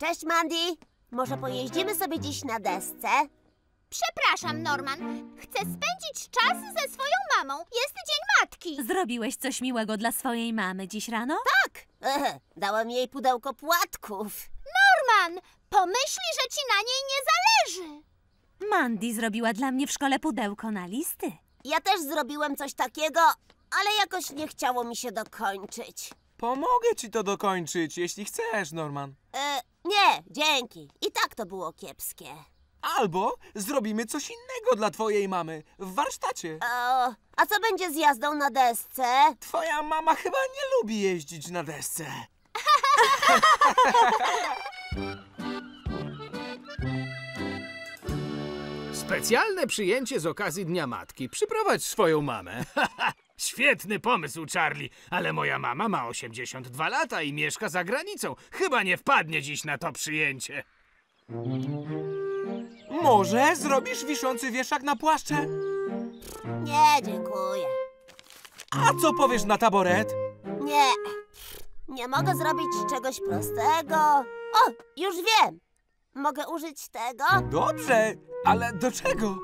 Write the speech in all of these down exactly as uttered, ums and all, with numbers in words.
Cześć, Mandy. Może pojeździmy sobie dziś na desce? Przepraszam, Norman. Chcę spędzić czas ze swoją mamą. Jest Dzień Matki. Zrobiłeś coś miłego dla swojej mamy dziś rano? Tak. Ehe, dałem jej pudełko płatków. Norman, pomyśli, że ci na niej nie zależy. Mandy zrobiła dla mnie w szkole pudełko na listy. Ja też zrobiłem coś takiego, ale jakoś nie chciało mi się dokończyć. Pomogę ci to dokończyć, jeśli chcesz, Norman. E, nie, dzięki. I tak to było kiepskie. Albo zrobimy coś innego dla twojej mamy w warsztacie. O, a co będzie z jazdą na desce? Twoja mama chyba nie lubi jeździć na desce. Specjalne przyjęcie z okazji Dnia Matki. Przyprowadź swoją mamę. Świetny pomysł, Charlie, ale moja mama ma osiemdziesiąt dwa lata i mieszka za granicą. Chyba nie wpadnie dziś na to przyjęcie. Może zrobisz wiszący wieszak na płaszcze? Nie, dziękuję. A co powiesz na taboret? Nie, nie mogę zrobić czegoś prostego. O, już wiem. Mogę użyć tego? Dobrze, ale do czego?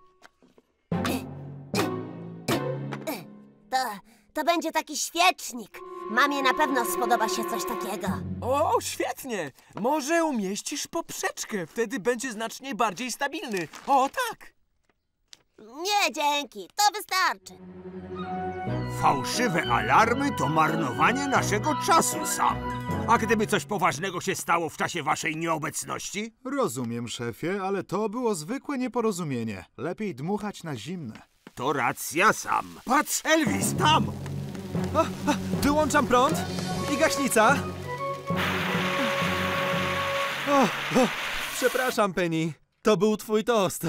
To, to będzie taki świecznik. Mamie na pewno spodoba się coś takiego. O, świetnie! Może umieścisz poprzeczkę, wtedy będzie znacznie bardziej stabilny. O, tak! Nie, dzięki. To wystarczy. Fałszywe alarmy to marnowanie naszego czasu, Sam. A gdyby coś poważnego się stało w czasie waszej nieobecności? Rozumiem, szefie, ale to było zwykłe nieporozumienie. Lepiej dmuchać na zimne. To racja, Sam. Patrz, Elvis, tam! A, a, wyłączam prąd i gaśnica. O, o, przepraszam, Penny. To był twój tost.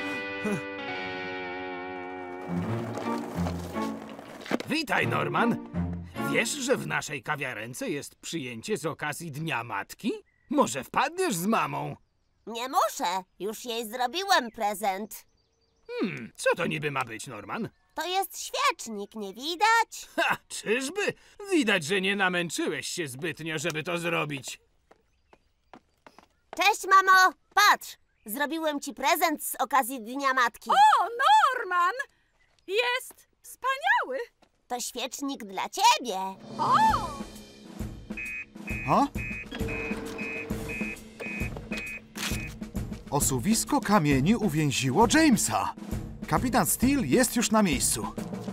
Witaj, Norman. Wiesz, że w naszej kawiarence jest przyjęcie z okazji Dnia Matki? Może wpadniesz z mamą? Nie muszę. Już jej zrobiłem prezent. Hmm, co to niby ma być, Norman? To jest świecznik, nie widać? Ha, czyżby? Widać, że nie namęczyłeś się zbytnio, żeby to zrobić. Cześć, mamo. Patrz, zrobiłem ci prezent z okazji Dnia Matki. O, Norman! Jest wspaniały! To świecznik dla ciebie. O! O? Osuwisko kamieni uwięziło Jamesa. Kapitan Steele jest już na miejscu.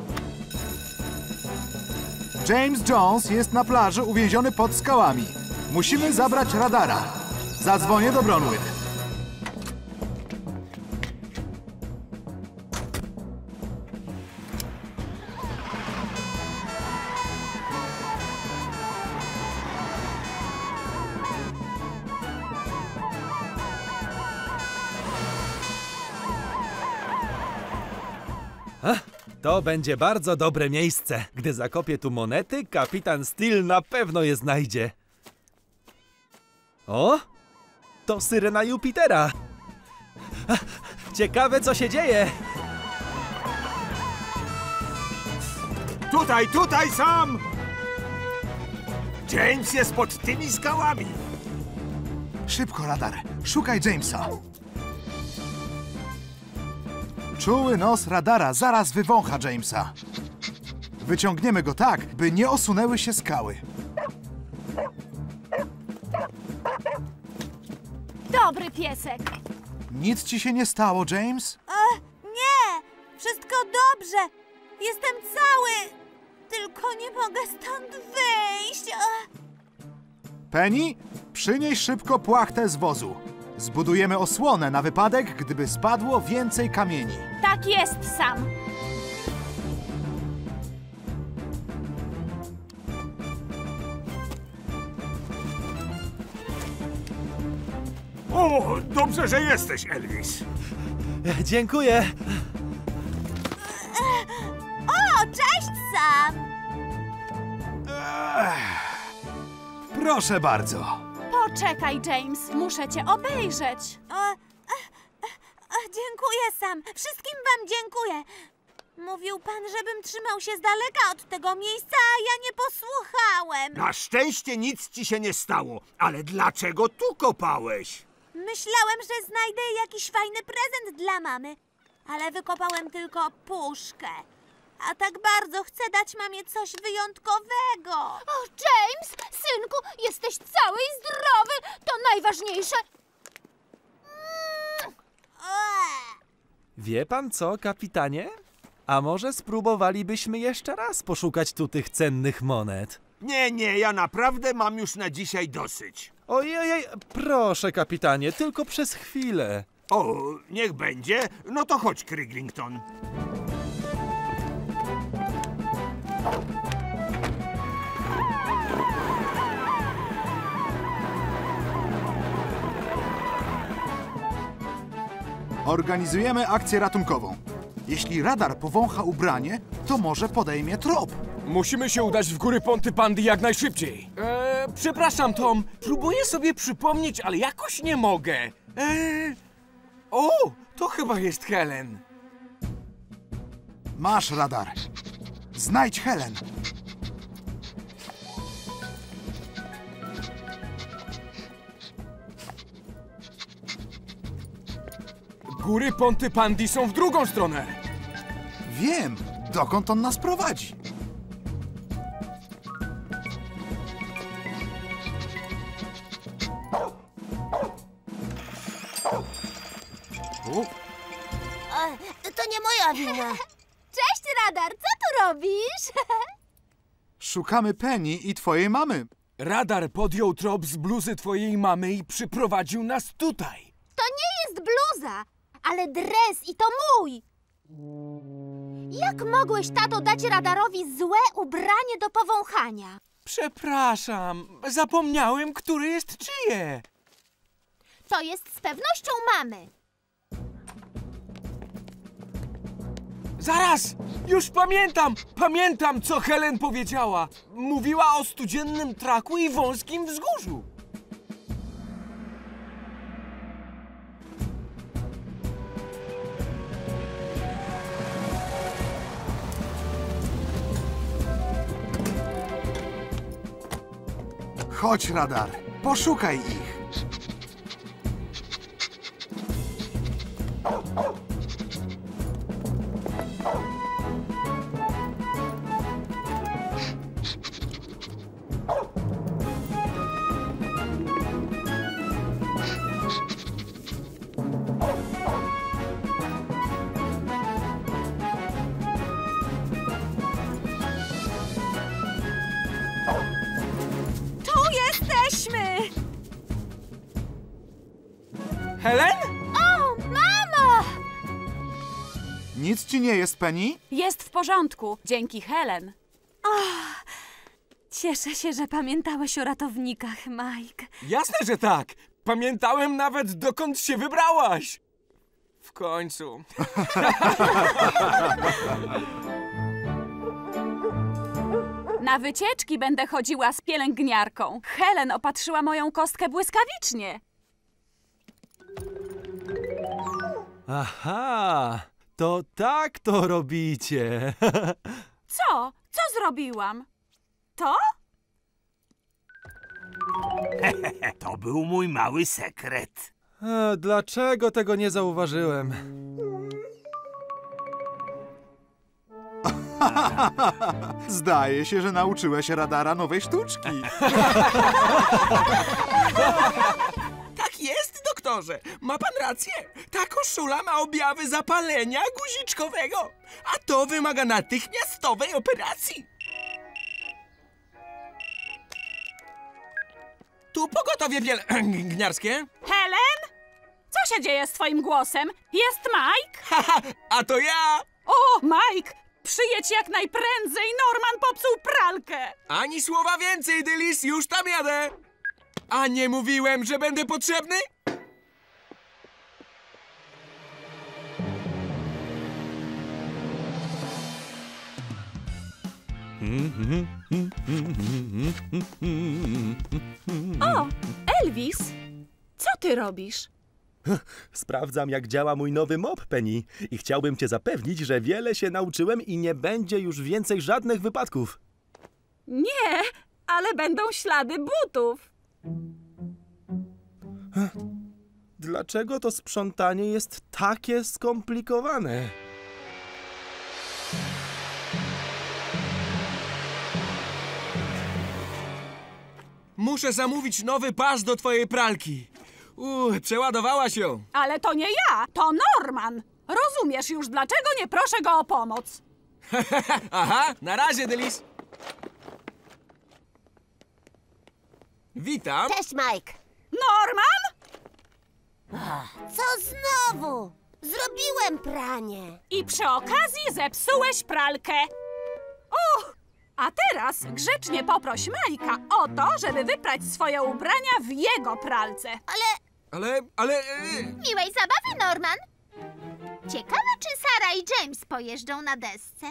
James Jones jest na plaży uwięziony pod skałami. Musimy zabrać radara. Zadzwonię do Bronwyn. A, to będzie bardzo dobre miejsce. Gdy zakopię tu monety, kapitan Steele na pewno je znajdzie. O! To syrena Jupitera. A, ciekawe, co się dzieje. Tutaj, tutaj, Sam! James jest pod tymi skałami. Szybko, radar. Szukaj Jamesa. Czuły nos radara zaraz wywącha Jamesa. Wyciągniemy go tak, by nie osunęły się skały. Dobry piesek. Nic ci się nie stało, James? E, nie! Wszystko dobrze! Jestem cały! Tylko nie mogę stąd wyjść! E. Penny, przynieś szybko płachtę z wozu. Zbudujemy osłonę na wypadek, gdyby spadło więcej kamieni. Tak jest, Sam. O, dobrze, że jesteś, Elvis. Dziękuję. O, cześć, Sam! Proszę bardzo. Poczekaj, James. Muszę cię obejrzeć. O, e, e, e, dziękuję, Sam. Wszystkim wam dziękuję. Mówił pan, żebym trzymał się z daleka od tego miejsca, a ja nie posłuchałem. Na szczęście nic ci się nie stało, ale dlaczego tu kopałeś? Myślałem, że znajdę jakiś fajny prezent dla mamy, ale wykopałem tylko puszkę. A tak bardzo chcę dać mamie coś wyjątkowego. O, James, synku, jesteś cały i zdrowy. To najważniejsze. Eee. Wie pan co, kapitanie? A może spróbowalibyśmy jeszcze raz poszukać tu tych cennych monet? Nie, nie, ja naprawdę mam już na dzisiaj dosyć. Ojej, proszę, kapitanie, tylko przez chwilę. O, niech będzie. No to chodź, Kriglington. Organizujemy akcję ratunkową. Jeśli radar powącha ubranie, to może podejmie trop. Musimy się udać w góry Ponty Pandy jak najszybciej. Eee, przepraszam, Tom. Próbuję sobie przypomnieć, ale jakoś nie mogę. Eee... O, to chyba jest Helen. Masz radar. Znajdź Helen. Góry Ponty Pandy są w drugą stronę. Wiem, dokąd on nas prowadzi. E, to nie moja wina. Cześć, Radar, co tu robisz? Szukamy Penny i twojej mamy. Radar podjął trop z bluzy twojej mamy i przyprowadził nas tutaj. To nie jest bluza, ale dres i to mój. Jak mogłeś, tato, dać Radarowi złe ubranie do powąchania? Przepraszam, zapomniałem, które jest czyje. To jest z pewnością mamy. Zaraz! Już pamiętam! Pamiętam, co Helen powiedziała. Mówiła o studziennym traku i wąskim wzgórzu. Chodź, radar. Poszukaj ich. Tu jesteśmy! Helen? O, mamo! Nic ci nie jest, Penny? Jest w porządku, dzięki Helen. Cieszę się, że pamiętałeś o ratownikach, Mike. Jasne, że tak. Pamiętałem nawet, dokąd się wybrałaś. W końcu. Na wycieczki będę chodziła z pielęgniarką. Helen opatrzyła moją kostkę błyskawicznie. Aha, to tak to robicie. Co? Co zrobiłam? To? To był mój mały sekret. E, dlaczego tego nie zauważyłem? Zdaje się, że nauczyłeś radara nowej sztuczki. Tak jest, doktorze. Ma pan rację. Ta koszula ma objawy zapalenia guziczkowego, a to wymaga natychmiastowej operacji. Tu pogotowie pielęgniarskie. Helen? Co się dzieje z twoim głosem? Jest Mike? Haha, a to ja. O, Mike! Przyjedź jak najprędzej, Norman popsuł pralkę! Ani słowa więcej, Dylis, już tam jadę. A nie mówiłem, że będę potrzebny? O, Elvis! Co ty robisz? Sprawdzam, jak działa mój nowy mop, Penny. I chciałbym cię zapewnić, że wiele się nauczyłem i nie będzie już więcej żadnych wypadków. Nie, ale będą ślady butów. Dlaczego to sprzątanie jest takie skomplikowane? Muszę zamówić nowy pas do twojej pralki. Uuu, przeładowałaś ją. Ale to nie ja, to Norman. Rozumiesz już, dlaczego nie proszę go o pomoc. Aha, na razie, Delis. Witam. Cześć, Mike. Norman? Co znowu? Zrobiłem pranie. I przy okazji zepsułeś pralkę. Uch, a teraz grzecznie poproś Majka o to, żeby wyprać swoje ubrania w jego pralce. Ale Ale, ale... e, Miłej zabawy, Norman. Ciekawe, czy Sara i James pojeżdżą na desce.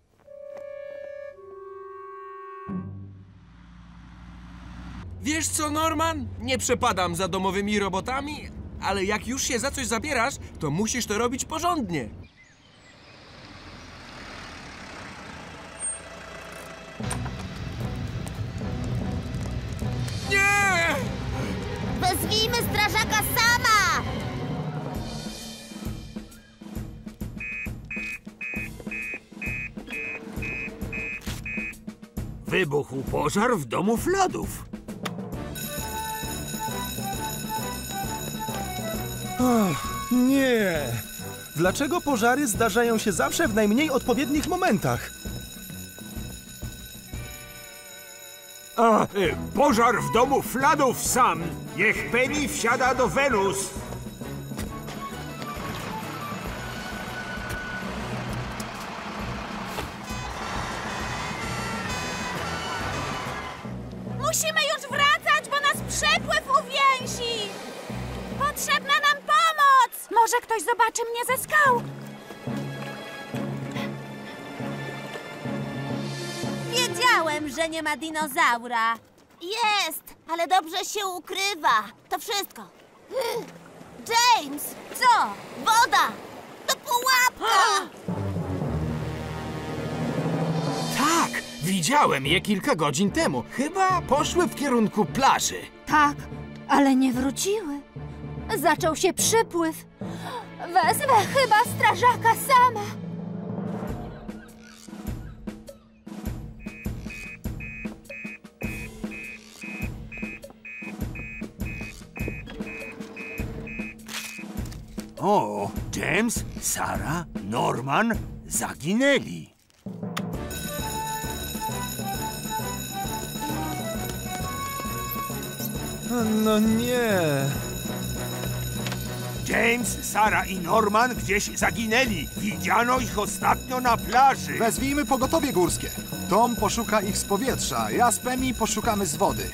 Wiesz co, Norman? Nie przepadam za domowymi robotami, ale jak już się za coś zabierasz, to musisz to robić porządnie. Nie! wezwijmy strażaka sama! Wybuchł pożar w domu Fladów. Nie! Dlaczego pożary zdarzają się zawsze w najmniej odpowiednich momentach? A, y, pożar w domu Fladów sam. Niech Penny wsiada do Wenus. Musimy już wracać, bo nas przepływ uwięzi! Potrzebna nam pomoc! Może ktoś zobaczy mnie ze skał. Wiedziałem, że nie ma dinozaura. Jest, ale dobrze się ukrywa. To wszystko. James! Co? Woda! To pułapka! Tak, widziałem je kilka godzin temu. Chyba poszły w kierunku plaży. Tak, ale nie wróciły. Zaczął się przypływ. Wezmę chyba strażaka sama. O, James, Sara, Norman zaginęli. No nie. James, Sara i Norman gdzieś zaginęli. Widziano ich ostatnio na plaży. Wezwijmy pogotowie górskie. Tom poszuka ich z powietrza, ja z Penny poszukamy z wody.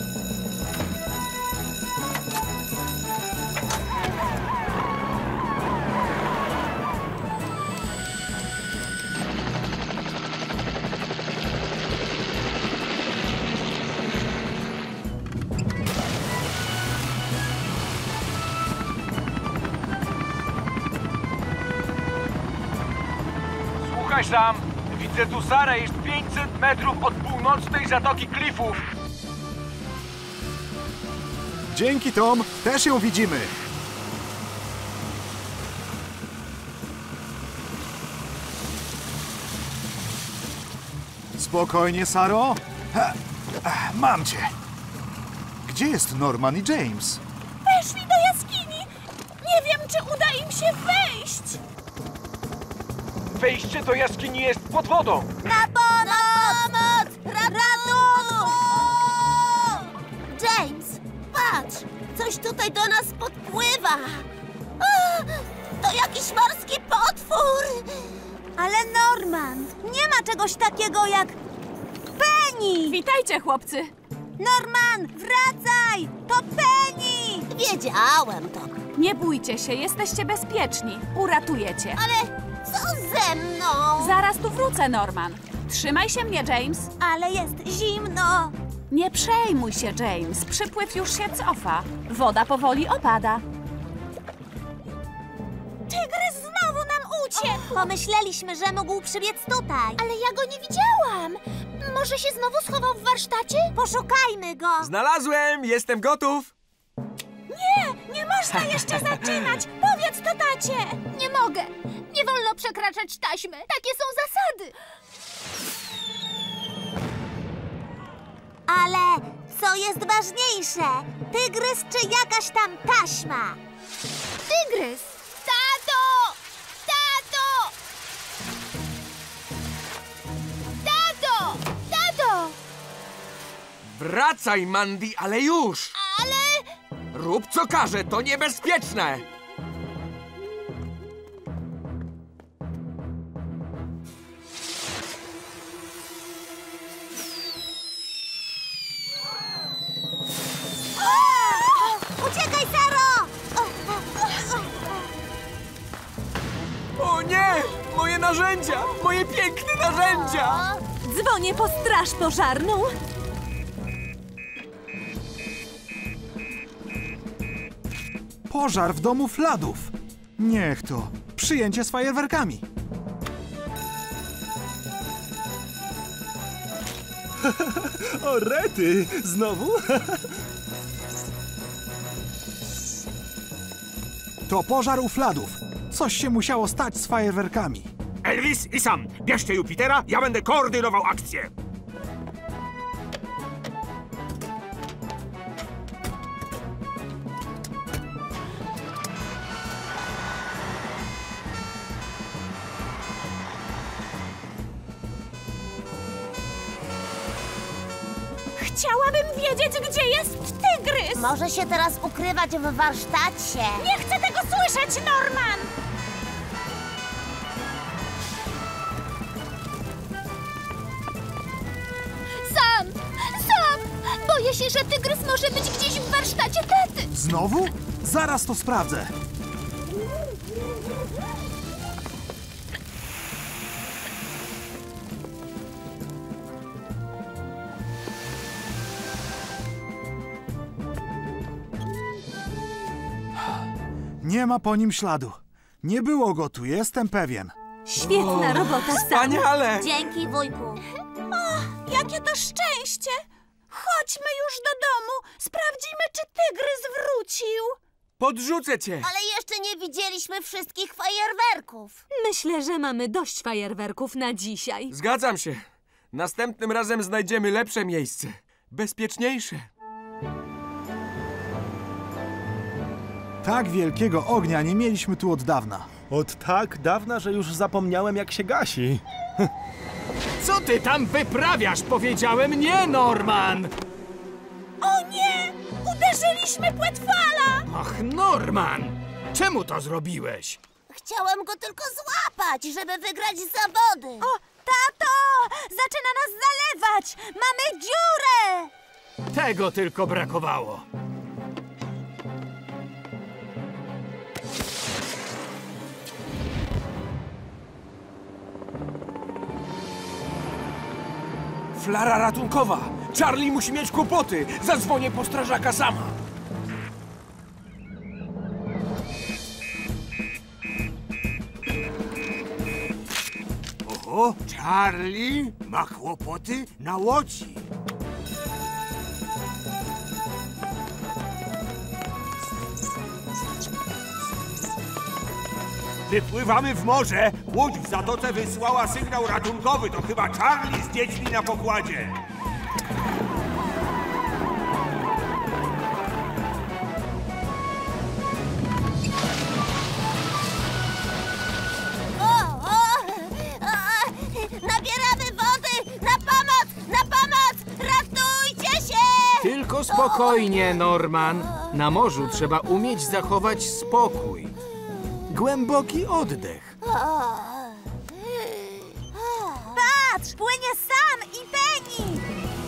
Słuchaj sam, widzę tu Sarę, jest pięćset metrów od północnej zatoki klifów. Dzięki, Tom, też ją widzimy. Spokojnie, Saro. Ha, ach, mam cię. Gdzie jest Norman i James? Weszli do jaskini. Nie wiem, czy uda im się wejść. Wejście do jaskini jest pod wodą. Na pomoc! Ratunku! James, patrz! Coś tutaj do nas podpływa. A, to jakiś morski potwór! Ale Norman, nie ma czegoś takiego jak Penny! Witajcie, chłopcy. Norman, wracaj! To Penny! Wiedziałem to. Nie bójcie się, jesteście bezpieczni. Uratujecie. Ale co ze mną? Zaraz tu wrócę, Norman. Trzymaj się mnie, James. Ale jest zimno. Nie przejmuj się, James. Przypływ już się cofa. Woda powoli opada. Tacie! Pomyśleliśmy, że mógł przybiec tutaj. Ale ja go nie widziałam. Może się znowu schował w warsztacie? Poszukajmy go. Znalazłem! Jestem gotów! Nie, nie można jeszcze zaczynać. Powiedz to tacie. Nie mogę. Nie wolno przekraczać taśmy. Takie są zasady. Ale co jest ważniejsze? Tygrys czy jakaś tam taśma? Tygrys! Tato! Tato! Tato! Tato! Wracaj, Mandy, ale już! Ale... Rób co każe, to niebezpieczne! Uciekaj, Saro! O nie! Moje narzędzia! Moje piękne narzędzia! Dzwonię po straż pożarną. Pożar w domu Fladów. Niech to. Przyjęcie z fajerwerkami. O rety! Znowu? To pożar u Fladów. Coś się musiało stać z fajerwerkami. Elvis i Sam, bierzcie Jupitera, ja będę koordynował akcję. Chciałabym wiedzieć, gdzie jest tygrys. Może się teraz ukrywać w warsztacie. Nie chcę tego słyszeć, Norman! Sam! Sam! Boję się, że tygrys może być gdzieś w warsztacie taty. Znowu? Zaraz to sprawdzę. Nie ma po nim śladu. Nie było go tu, jestem pewien. Świetna robota, Sam. Wspaniale! Dzięki, wujku. Jakie to szczęście! Chodźmy już do domu. Sprawdzimy, czy tygrys wrócił. Podrzucę cię! Ale jeszcze nie widzieliśmy wszystkich fajerwerków. Myślę, że mamy dość fajerwerków na dzisiaj. Zgadzam się. Następnym razem znajdziemy lepsze miejsce. Bezpieczniejsze. Tak wielkiego ognia nie mieliśmy tu od dawna. Od tak dawna, że już zapomniałem, jak się gasi. Co ty tam wyprawiasz? Powiedziałem nie, Norman! O nie! Uderzyliśmy płetwala! Ach, Norman! Czemu to zrobiłeś? Chciałam go tylko złapać, żeby wygrać zawody. O, tato! Zaczyna nas zalewać! Mamy dziurę! Tego tylko brakowało. Flara ratunkowa! Charlie musi mieć kłopoty! Zadzwonię po strażaka sama! Oho, Charlie ma kłopoty na łodzi. Wypływamy w morze. Łódź w zatoce wysłała sygnał ratunkowy. To chyba Charlie z dziećmi na pokładzie. O, o, o, nabieramy wody! Na pomoc! Na pomoc! Ratujcie się! Tylko spokojnie, Norman. Na morzu trzeba umieć zachować spokój. Głęboki oddech. Patrz! Płynie Sam i Penny!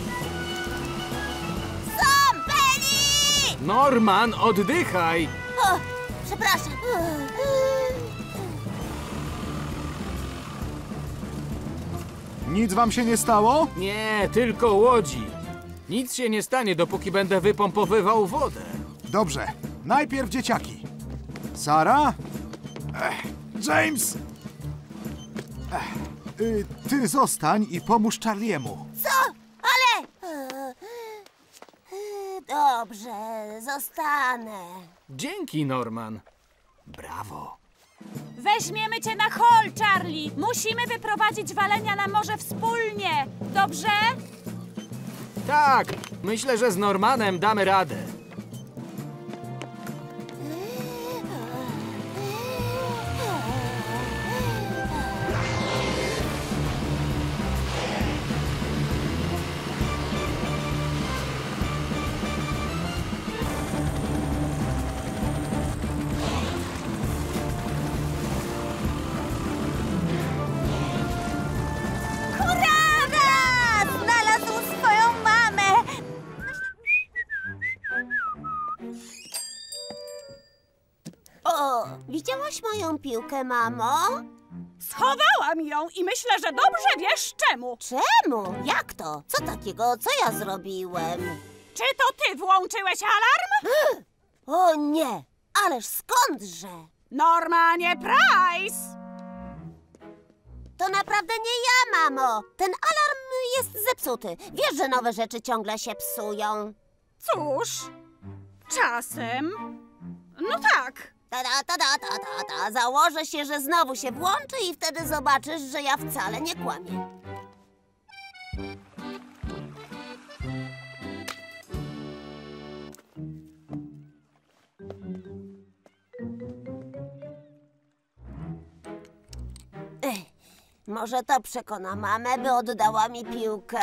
Sam, Penny! Norman, oddychaj! O, przepraszam. Nic wam się nie stało? Nie, tylko łodzi. Nic się nie stanie, dopóki będę wypompowywał wodę. Dobrze. Najpierw dzieciaki. Sara? Ech, James? Y, ty zostań i pomóż Charliemu. Co? Ale... E, e, Dobrze, zostanę. Dzięki, Norman. Brawo. Weźmiemy cię na hol, Charlie. Musimy wyprowadzić walenia na morze wspólnie. Dobrze? Tak, myślę, że z Normanem damy radę. Hurra! Znalazł swoją mamę! O, widziałaś moją piłkę, mamo? Schowałam ją i myślę, że dobrze wiesz czemu. Czemu? Jak to? Co takiego? Co ja zrobiłem? Czy to ty włączyłeś alarm? O nie! Ależ skądże? Normanie Price! To naprawdę nie ja, mamo! Ten alarm jest zepsuty. Wiesz, że nowe rzeczy ciągle się psują. Cóż, czasem... No tak. Ta, ta, ta, ta, ta, ta, ta. Założę się, że znowu się włączy i wtedy zobaczysz, że ja wcale nie kłamię. Ech, może to przekona mamę, by oddała mi piłkę.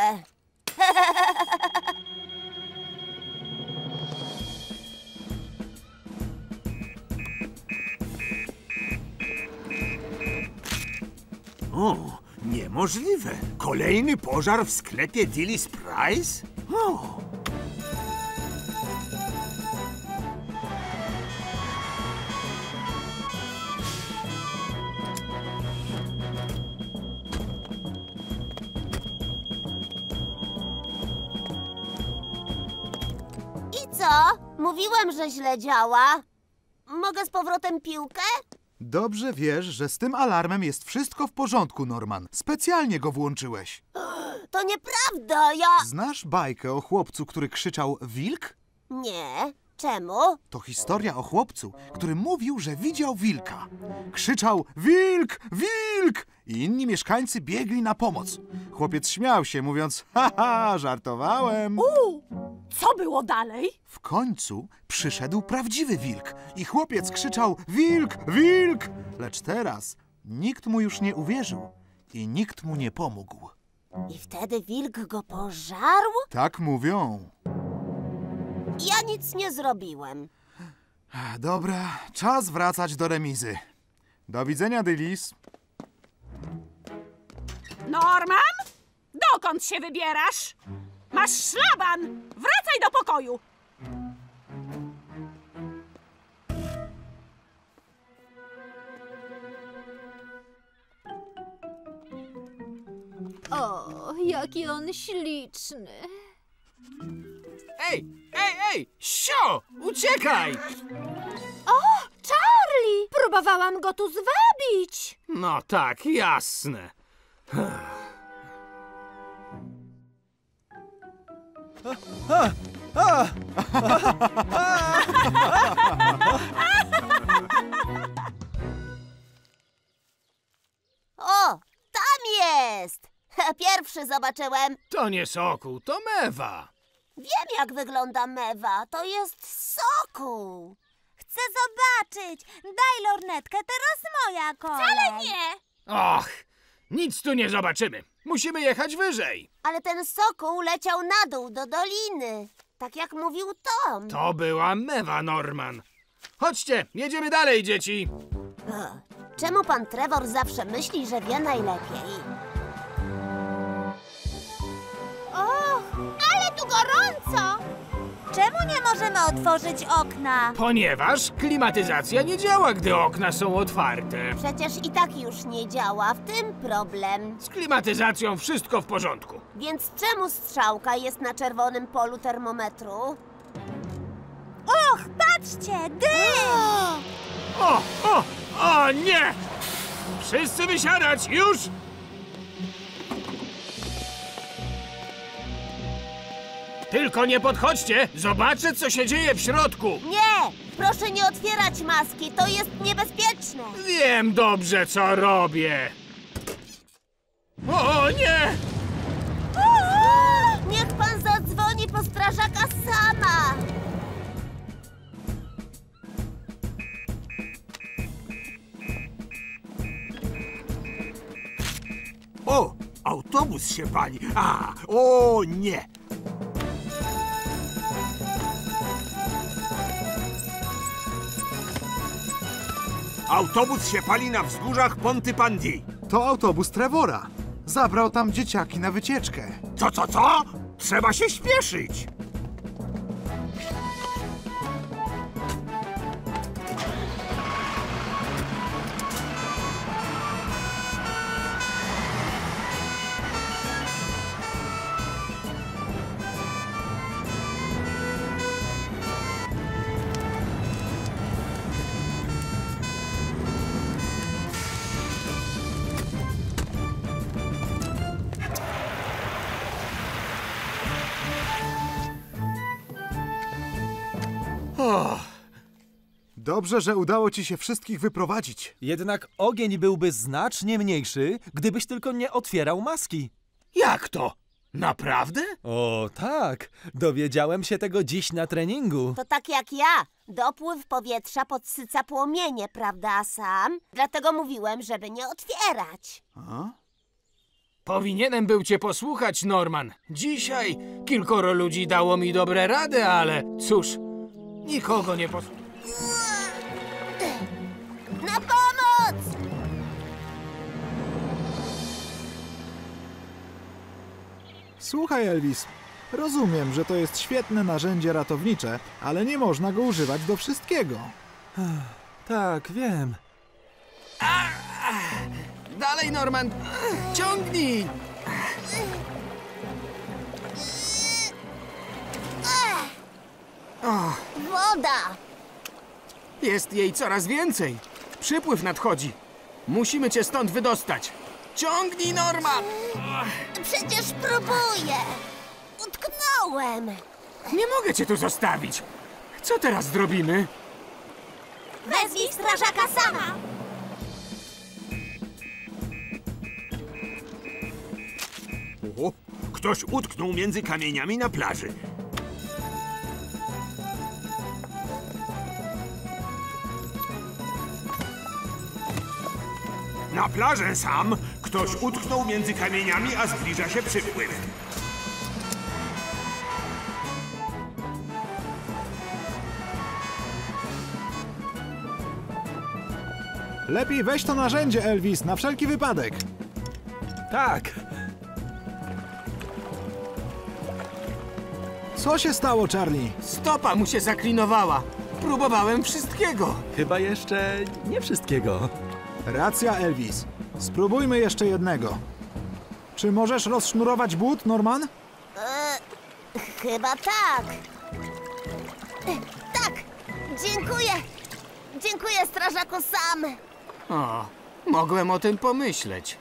O, niemożliwe. Kolejny pożar w sklepie Dillis Price? O. I co? Mówiłem, że źle działa. Mogę z powrotem piłkę? Dobrze wiesz, że z tym alarmem jest wszystko w porządku, Norman. Specjalnie go włączyłeś. To nieprawda, ja... Znasz bajkę o chłopcu, który krzyczał wilk? Nie. Czemu? To historia o chłopcu, który mówił, że widział wilka. Krzyczał wilk, wilk! I inni mieszkańcy biegli na pomoc. Chłopiec śmiał się, mówiąc, haha, żartowałem. U, co było dalej? W końcu przyszedł prawdziwy wilk i chłopiec krzyczał wilk, wilk! Lecz teraz nikt mu już nie uwierzył i nikt mu nie pomógł. I wtedy wilk go pożarł? Tak mówią. Ja nic nie zrobiłem. Dobra, czas wracać do remizy. Do widzenia, Dillis. Norman? Dokąd się wybierasz? Masz szlaban! Wracaj do pokoju! O, jaki on śliczny. Ej, ej, ej! Sio! Uciekaj! O, Charlie! Próbowałam go tu zwabić. No tak, jasne. O, tam jest! Pierwszy zobaczyłem. To nie sokół, to mewa. Wiem, jak wygląda mewa. To jest sokół. Chcę zobaczyć. Daj lornetkę, teraz moja kolej. Ale nie! Och, nic tu nie zobaczymy. Musimy jechać wyżej. Ale ten sokół leciał na dół do doliny. Tak jak mówił Tom. To była mewa, Norman. Chodźcie, jedziemy dalej, dzieci. Ugh. Czemu pan Trevor zawsze myśli, że wie najlepiej? O, ale tu gorąco! Czemu nie możemy otworzyć okna? Ponieważ klimatyzacja nie działa, gdy okna są otwarte. Przecież i tak już nie działa, w tym problem. Z klimatyzacją wszystko w porządku. Więc czemu strzałka jest na czerwonym polu termometru? Och, patrzcie, dym! O, o, o nie! Wszyscy wysiadać, już! Tylko nie podchodźcie, zobaczę, co się dzieje w środku. Nie! Proszę nie otwierać maski, to jest niebezpieczne. Wiem dobrze, co robię. O nie! Niech pan zadzwoni po strażaka sama. O, autobus się pali. A, o nie! Autobus się pali na wzgórzach Pontypandy. To autobus Trevora. Zabrał tam dzieciaki na wycieczkę. Co, co, co? Trzeba się śpieszyć. Dobrze, że udało ci się wszystkich wyprowadzić. Jednak ogień byłby znacznie mniejszy, gdybyś tylko nie otwierał maski. Jak to? Naprawdę? O, tak. Dowiedziałem się tego dziś na treningu. To tak jak ja. Dopływ powietrza podsyca płomienie, prawda, Sam? Dlatego mówiłem, żeby nie otwierać. A? Powinienem był cię posłuchać, Norman. Dzisiaj kilkoro ludzi dało mi dobre rady, ale cóż, nikogo nie posłuchałem. Na pomoc! Słuchaj, Elvis, rozumiem, że to jest świetne narzędzie ratownicze, ale nie można go używać do wszystkiego. Tak, wiem. Dalej, Norman! Ciągnij! Woda! Jest jej coraz więcej. Przypływ nadchodzi. Musimy cię stąd wydostać. Ciągnij, Norman! Przecież próbuję! Utknąłem! Nie mogę cię tu zostawić. Co teraz zrobimy? Wezwij strażaka sama! O, ktoś utknął między kamieniami na plaży. Na plażę sam. Ktoś utknął między kamieniami, a zbliża się przypływ. Lepiej weź to narzędzie, Elvis, na wszelki wypadek. Tak. Co się stało, Charlie? Stopa mu się zaklinowała. Próbowałem wszystkiego. Chyba jeszcze nie wszystkiego. Racja, Elvis. Spróbujmy jeszcze jednego. Czy możesz rozsznurować but, Norman? E, chyba tak. E, tak! Dziękuję! Dziękuję, strażaku Sam! O, mogłem o tym pomyśleć.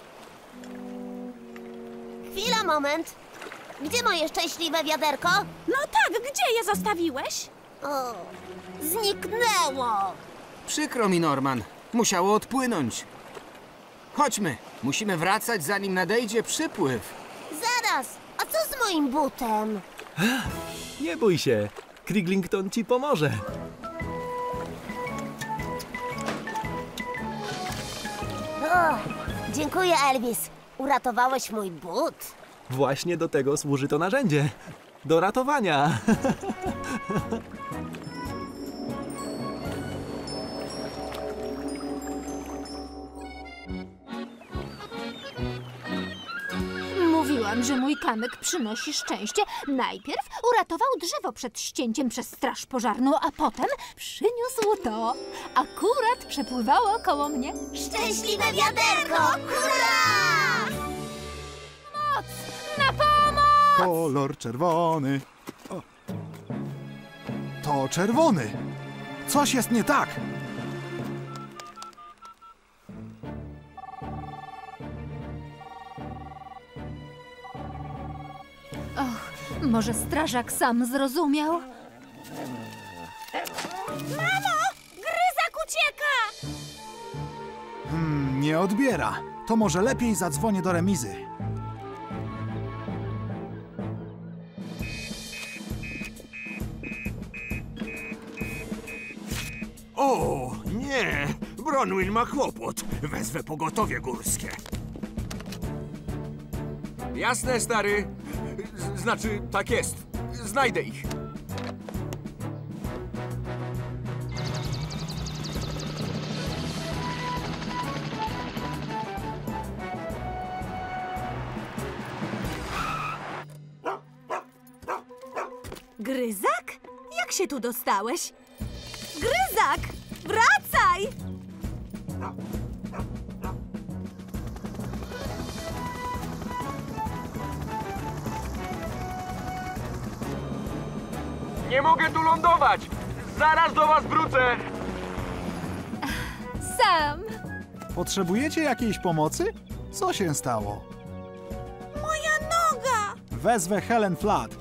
Chwila, moment. Gdzie moje szczęśliwe wiaderko? No tak, gdzie je zostawiłeś? O, zniknęło! Przykro mi, Norman. Musiało odpłynąć. Chodźmy. Musimy wracać, zanim nadejdzie przypływ. Zaraz! A co z moim butem? Nie bój się. Kriglington ci pomoże. O, dziękuję, Elvis. Uratowałeś mój but. Właśnie do tego służy to narzędzie. Do ratowania. Mówiłam, że mój kamyk przynosi szczęście. Najpierw uratował drzewo przed ścięciem przez straż pożarną, a potem przyniósł to. Akurat przepływało koło mnie. Szczęśliwe wiaderko! Hurra! Moc! Na pomoc! Kolor czerwony. O. To czerwony. Coś jest nie tak. Och, może strażak sam zrozumiał? Mamo! Gryzak ucieka! Hmm, nie odbiera. To może lepiej zadzwonię do remizy. O, nie! Bronwyn ma kłopot. Wezwę pogotowie górskie. Jasne, stary. Z znaczy, tak jest. Znajdę ich. Gryzak? Jak się tu dostałeś? Gryzak! Wracaj! Nie mogę tu lądować! Zaraz do was wrócę! Sam! Potrzebujecie jakiejś pomocy? Co się stało? Moja noga! Wezwę Helen Flood.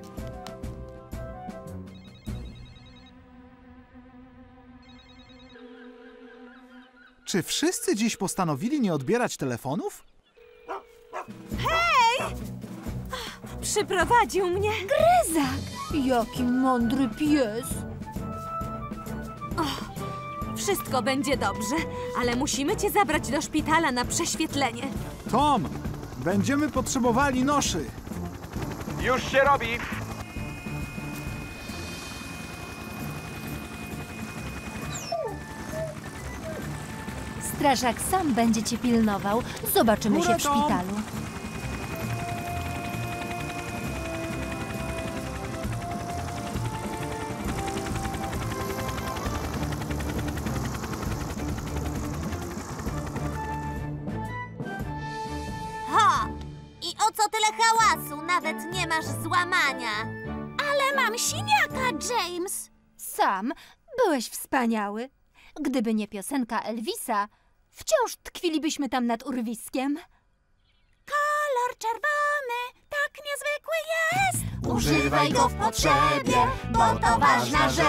Czy wszyscy dziś postanowili nie odbierać telefonów? Przyprowadził mnie. Gryzak! Jaki mądry pies! Wszystko będzie dobrze, ale musimy cię zabrać do szpitala na prześwietlenie. Tom, będziemy potrzebowali noszy. Już się robi! Strażak sam będzie cię pilnował. Zobaczymy się w Góra, Tom. szpitalu. Ho! I o co tyle hałasu? Nawet nie masz złamania. Ale mam siniaka, James. Sam, byłeś wspaniały. Gdyby nie piosenka Elvisa, wciąż tkwilibyśmy tam nad urwiskiem. Kolor czerwony tak niezwykły jest. Używaj go w potrzebie, bo to ważna rzecz.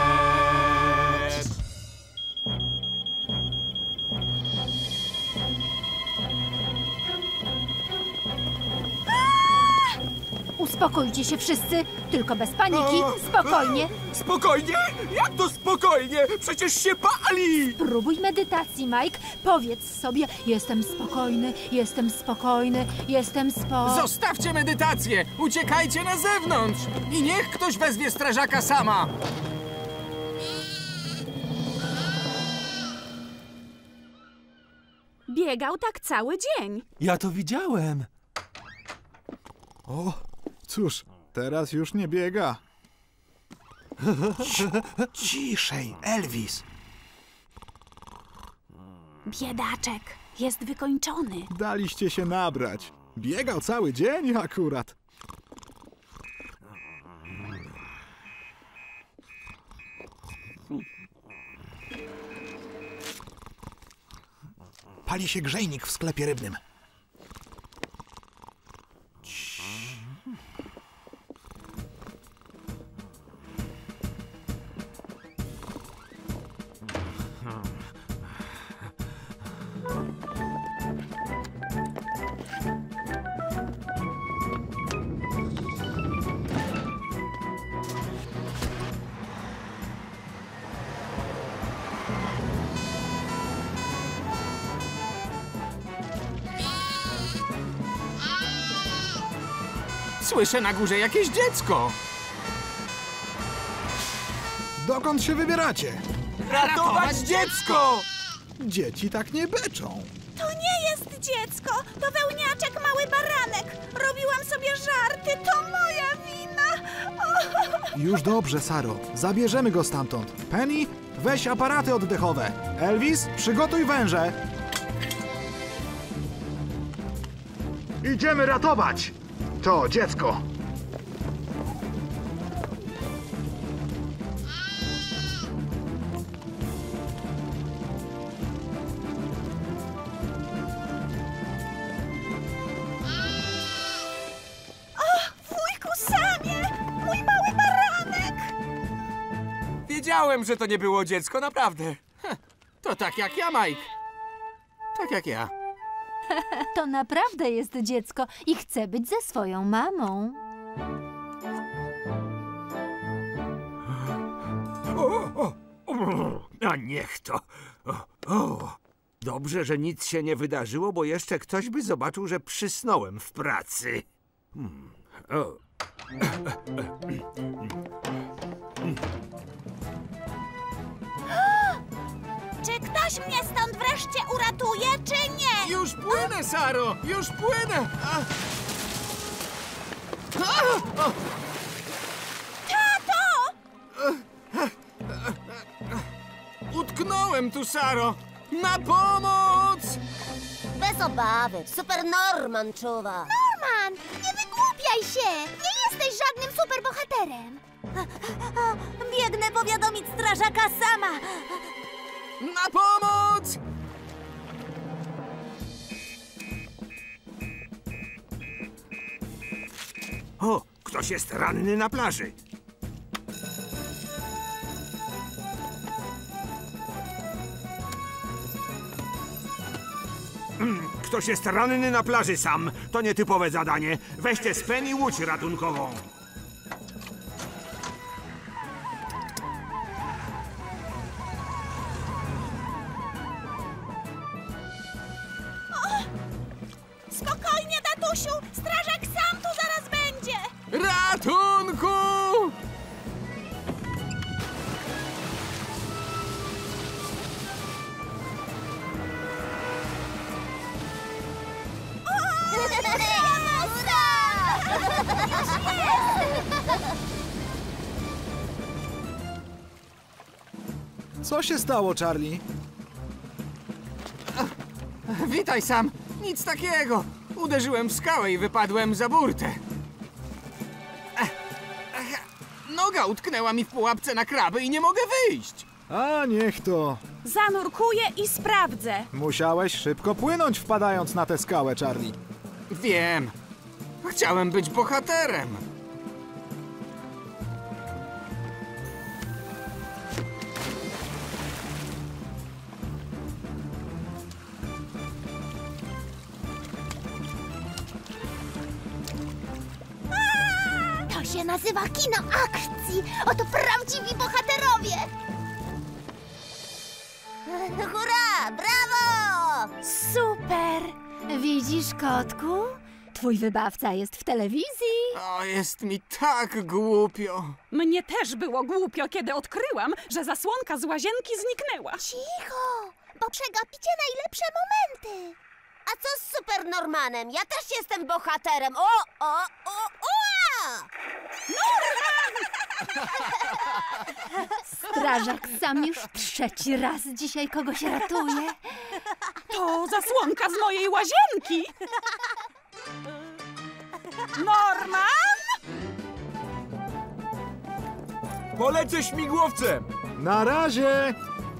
Uspokójcie się wszyscy, tylko bez paniki, spokojnie. Spokojnie? Jak to spokojnie? Przecież się pali! Próbuj medytacji, Mike. Powiedz sobie, jestem spokojny, jestem spokojny, jestem spo... Zostawcie medytację! Uciekajcie na zewnątrz! I niech ktoś wezwie strażaka sama! Biegał tak cały dzień. Ja to widziałem. O, cóż, teraz już nie biega. Ciszej, Elvis. Biedaczek, jest wykończony. Daliście się nabrać. Biegał cały dzień akurat. Pali się grzejnik w sklepie rybnym. Słyszę na górze jakieś dziecko! Dokąd się wybieracie? Ratować dziecko! Dzieci tak nie beczą. To nie jest dziecko, to wełniaczek, mały baranek. Robiłam sobie żarty, to moja wina. O! Już dobrze, Saro. Zabierzemy go stamtąd. Penny, weź aparaty oddechowe. Elvis, przygotuj węże. Idziemy ratować to dziecko. Wiedziałem, że to nie było dziecko, naprawdę. To tak jak ja, Mike. Tak jak ja. To naprawdę jest dziecko i chce być ze swoją mamą. O, o, o, a niech to. O, o. Dobrze, że nic się nie wydarzyło, bo jeszcze ktoś by zobaczył, że przysnąłem w pracy. Hmm. O. Czy ktoś mnie stąd wreszcie uratuje, czy nie? Już płynę, Saro! Już płynę! A... A! O! Tato! Utknąłem tu, Saro! Na pomoc! Bez obawy, Super Norman czuwa. Norman, nie wygłupiaj się! Nie jesteś żadnym superbohaterem! Biegnę powiadomić strażaka sama! Na pomoc! O, ktoś jest ranny na plaży. Mm, Ktoś jest ranny na plaży, Sam. To nietypowe zadanie. Weźcie Spen i łódź ratunkową. Spokojnie, tatusiu! Strażak sam tu zaraz będzie! Ratunku! Co się stało, Charlie? Witaj, Sam. Nic takiego. Uderzyłem w skałę i wypadłem za burtę. Ech, ech, Noga utknęła mi w pułapce na kraby i nie mogę wyjść. A niech to. Zanurkuję i sprawdzę. Musiałeś szybko płynąć, wpadając na tę skałę, Charlie. Wiem. Chciałem być bohaterem. To się nazywa kino akcji! Oto prawdziwi bohaterowie! Hurra! Brawo! Super! Widzisz, kotku? Twój wybawca jest w telewizji. O, jest mi tak głupio. Mnie też było głupio, kiedy odkryłam, że zasłonka z łazienki zniknęła. Cicho, bo przegapicie najlepsze momenty! A co z Super Normanem? Ja też jestem bohaterem. O, o, o, o! Strażak sam już trzeci raz dzisiaj kogoś ratuje. To zasłonka z mojej łazienki! Norman! Polecę śmigłowcem! Na razie!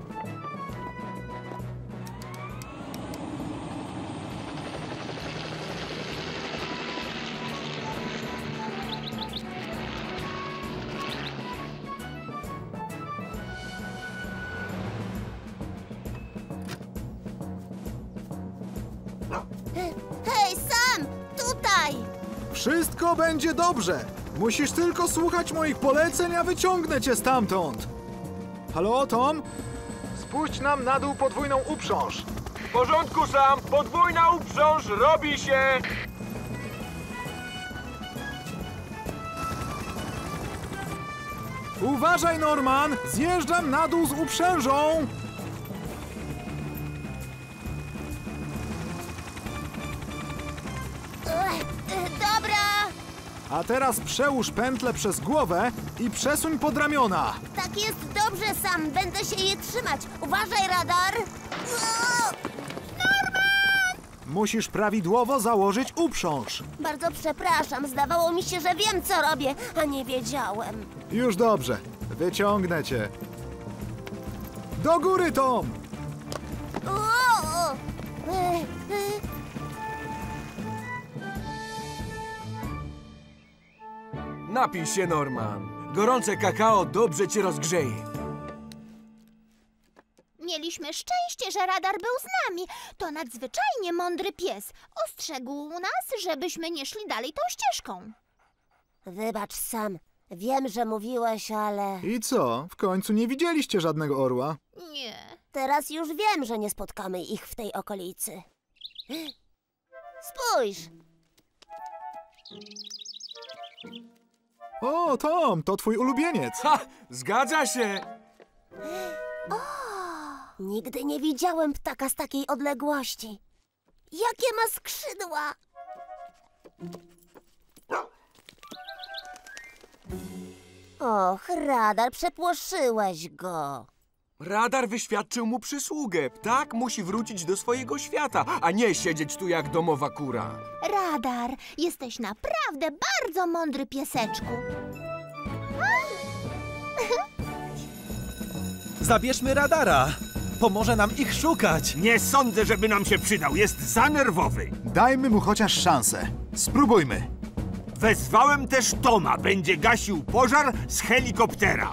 Hej, Sam! Tutaj! Wszystko będzie dobrze. Musisz tylko słuchać moich poleceń, a wyciągnę cię stamtąd. Halo, Tom? Spuść nam na dół podwójną uprząż. W porządku, Sam! Podwójna uprząż robi się! Uważaj, Norman! Zjeżdżam na dół z uprzężą! Ech, e, dobra! A teraz przełóż pętlę przez głowę i przesuń pod ramiona. Tak jest dobrze, Sam. Będę się je trzymać. Uważaj, radar! O! Musisz prawidłowo założyć uprząż. Bardzo przepraszam. Zdawało mi się, że wiem, co robię, a nie wiedziałem. Już dobrze. Wyciągnę cię. Do góry, Tom! O! E, e. Napij się, Norman. Gorące kakao dobrze cię rozgrzeje. Mieliśmy szczęście, że radar był z nami. To nadzwyczajnie mądry pies. Ostrzegł nas, żebyśmy nie szli dalej tą ścieżką. Wybacz, Sam. Wiem, że mówiłeś, ale... I co? W końcu nie widzieliście żadnego orła? Nie. Teraz już wiem, że nie spotkamy ich w tej okolicy. Spójrz! O, Tom, to twój ulubieniec. Ha! Zgadza się! Nigdy nie widziałem ptaka z takiej odległości. Jakie ma skrzydła! Och, radar, przepłoszyłeś go. Radar wyświadczył mu przysługę. Ptak musi wrócić do swojego świata, a nie siedzieć tu jak domowa kura. Radar, jesteś naprawdę bardzo mądry, pieseczku. Zabierzmy radara. Pomoże nam ich szukać. Nie sądzę, żeby nam się przydał. Jest za nerwowy. Dajmy mu chociaż szansę. Spróbujmy. Wezwałem też Toma. Będzie gasił pożar z helikoptera.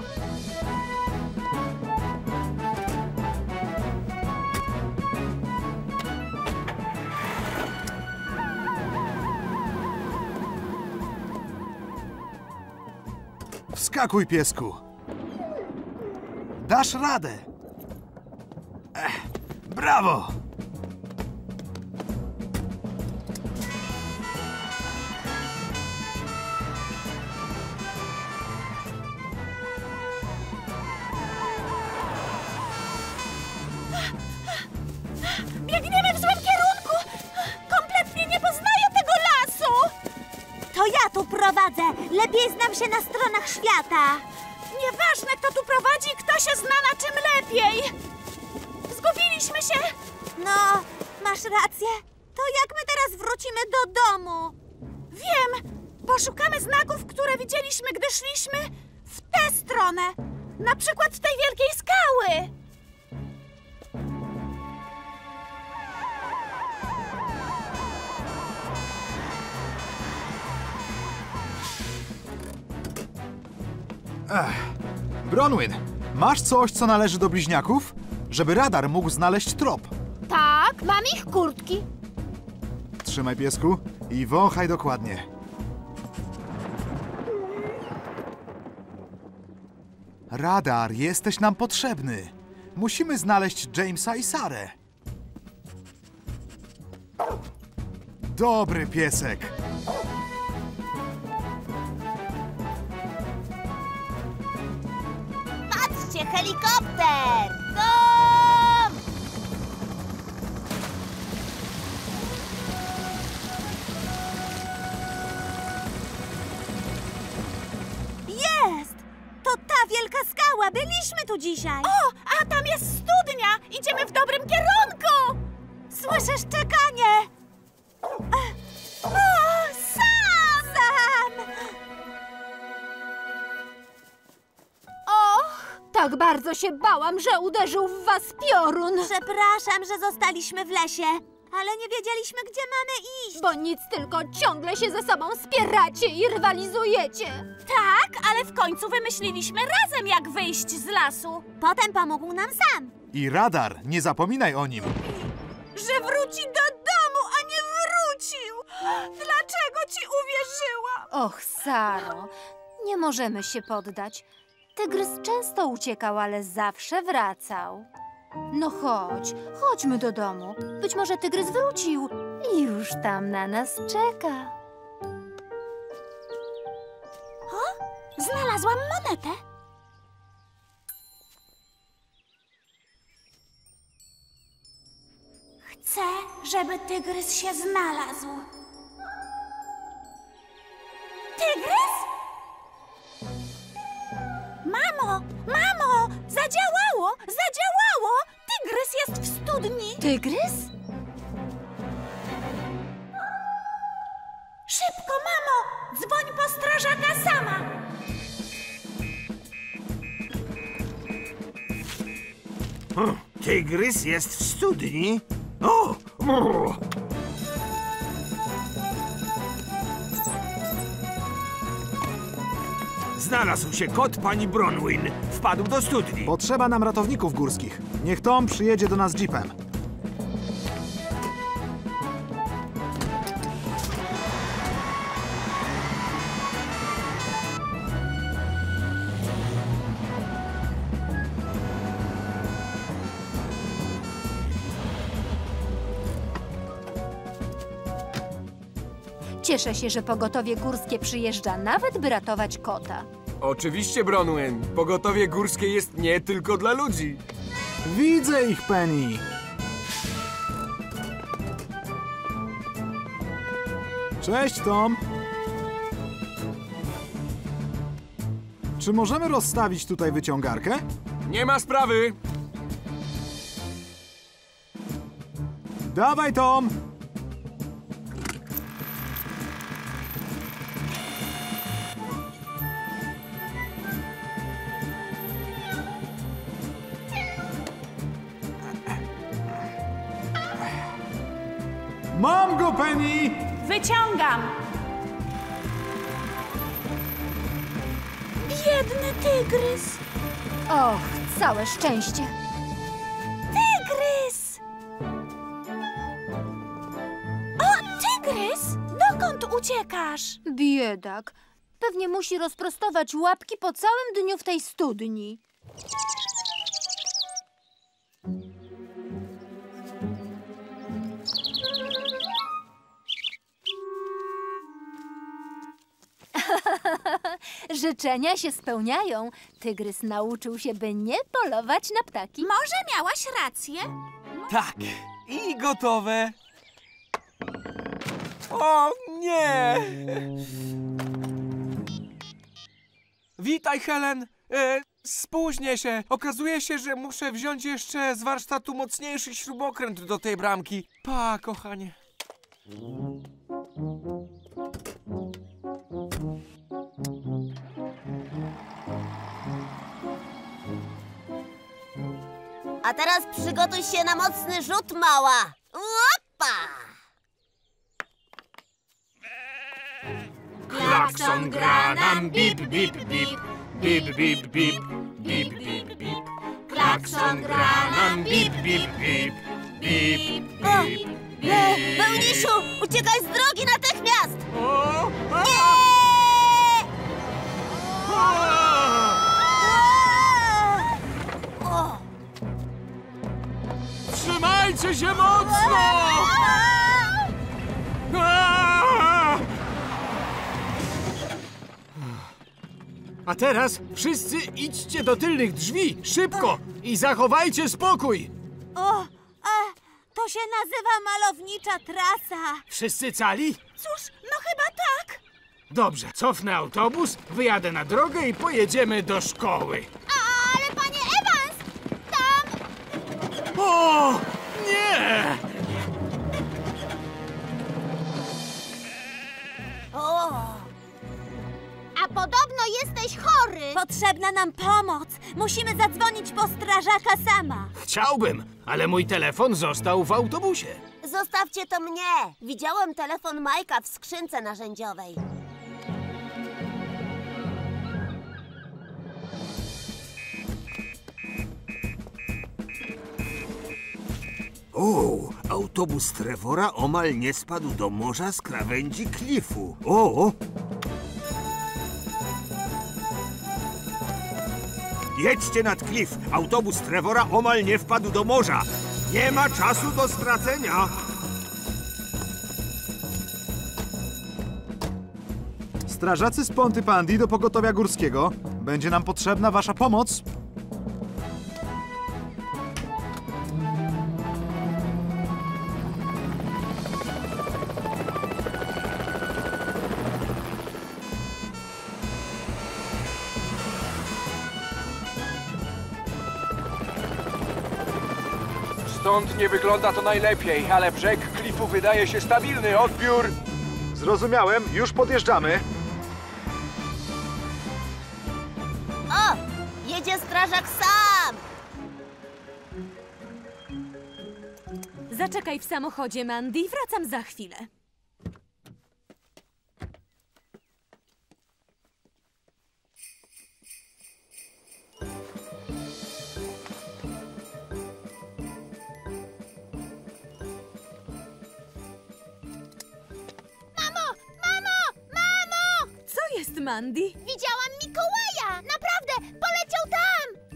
Wskakuj, piesku. Dasz radę. Ech, brawo! Biegniemy w złym kierunku! Kompletnie nie poznaję tego lasu! To ja tu prowadzę. Lepiej znam się na stronach świata. Nieważne, kto tu prowadzi, kto się zna na czym lepiej. Zgubiliśmy się. No, masz rację. To jak my teraz wrócimy do domu? Wiem. Poszukamy znaków, które widzieliśmy, gdy szliśmy w tę stronę. Na przykład tej wielkiej skały. Ech. Bronwyn, masz coś, co należy do bliźniaków? Żeby radar mógł znaleźć trop. Tak, mam ich kurtki. Trzymaj, piesku, i wąchaj dokładnie. Radar, jesteś nam potrzebny. Musimy znaleźć Jamesa i Sarę. Dobry piesek. Patrzcie, helikopter! Tom! Jest! To ta wielka skała. Byliśmy tu dzisiaj. O, a tam jest studnia. Idziemy w dobrym kierunku. Słyszysz czekanie? O, Sam! Sam! Och, tak bardzo się bałam, że uderzył w was piorun. Przepraszam, że zostaliśmy w lesie, ale nie wiedzieliśmy, gdzie mamy iść. Bo nic, tylko ciągle się ze sobą spieracie i rywalizujecie. Tak, ale w końcu wymyśliliśmy razem, jak wyjść z lasu. Potem pomógł nam Sam. I radar, nie zapominaj o nim. Że wróci do domu, a nie wrócił. Dlaczego ci uwierzyłam? Och, Saro, nie możemy się poddać. Tygrys często uciekał, ale zawsze wracał. No chodź, chodźmy do domu. Być może tygrys wrócił i już tam na nas czeka. Znalazłam monetę. Chcę, żeby tygrys się znalazł. Tygrys? Mamo, mamo, zadziałało, zadziałało! Tygrys jest w studni. Tygrys? Szybko, mamo, dzwoń po strażaka Sama. O, tygrys jest w studni? O! o. Znalazł się kot pani Bronwyn. Wpadł do studni. Potrzeba nam ratowników górskich. Niech Tom przyjedzie do nas jeepem. Cieszę się, że pogotowie górskie przyjeżdża nawet, by ratować kota. Oczywiście, Bronwyn. Pogotowie górskie jest nie tylko dla ludzi. Widzę ich, Penny. Cześć, Tom. Czy możemy rozstawić tutaj wyciągarkę? Nie ma sprawy. Dawaj, Tom. Mam go, Penny! Wyciągam! Biedny tygrys! Och, całe szczęście. Tygrys! O, tygrys! Dokąd uciekasz? Biedak. Pewnie musi rozprostować łapki po całym dniu w tej studni. Życzenia się spełniają. Tygrys nauczył się, by nie polować na ptaki. Może miałaś rację? Tak. I gotowe. O, nie! Witaj, Helen. E, spóźnię się. Okazuje się, że muszę wziąć jeszcze z warsztatu mocniejszy śrubokręt do tej bramki. Pa, kochanie. A teraz przygotuj się na mocny rzut, mała. Opa! Klakson gra nam bip, bip, bip. Bip, bip, bip. Bip, bip, bip. Klakson gra nam bip, bip, bip. Bip, O! bip, E, bip. Pełnisiu, uciekaj z drogi natychmiast! O! A! Nie! A! O! Trzymajcie się mocno! A! A teraz wszyscy idźcie do tylnych drzwi, szybko! I zachowajcie spokój! O, e, to się nazywa malownicza trasa. Wszyscy cali? Cóż, no chyba tak. Dobrze, cofnę autobus, wyjadę na drogę i pojedziemy do szkoły. Ale panie Evans, tam... O! Nie! O! A podobno jesteś chory. Potrzebna nam pomoc. Musimy zadzwonić po strażaka sama. Chciałbym, ale mój telefon został w autobusie. Zostawcie to mnie. Widziałem telefon Majka w skrzynce narzędziowej. O, autobus Trevora omal nie spadł do morza z krawędzi klifu. O! Jedźcie nad klif. Autobus Trevora omal nie wpadł do morza. Nie ma czasu do stracenia. Strażacy z Pontypandy do pogotowia górskiego. Będzie nam potrzebna wasza pomoc. Stąd nie wygląda to najlepiej, ale brzeg klifu wydaje się stabilny. Odbiór. Zrozumiałem, już podjeżdżamy. O! Jedzie strażak sam! Zaczekaj w samochodzie, Mandy, i wracam za chwilę. Mandy? Widziałam Mikołaja! Naprawdę! Poleciał tam!